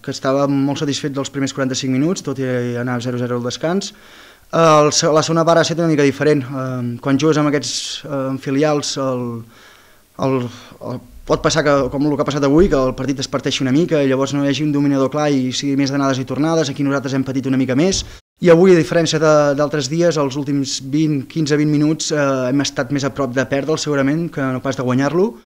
que estava molt satisfet dels primers 45 minuts, tot i anar 0-0 al descans. La segona part ha estat una mica diferent. Quan jugues amb aquests filials pot passar com el que ha passat avui, que el partit es parteixi una mica i llavors no hi hagi un dominador clar i sigui més d'anades i tornades. Aquí nosaltres hem patit una mica més. I avui, a diferència d'altres dies, els últims 15-20 minuts hem estat més a prop de perdre'l segurament que no pas de guanyar-lo.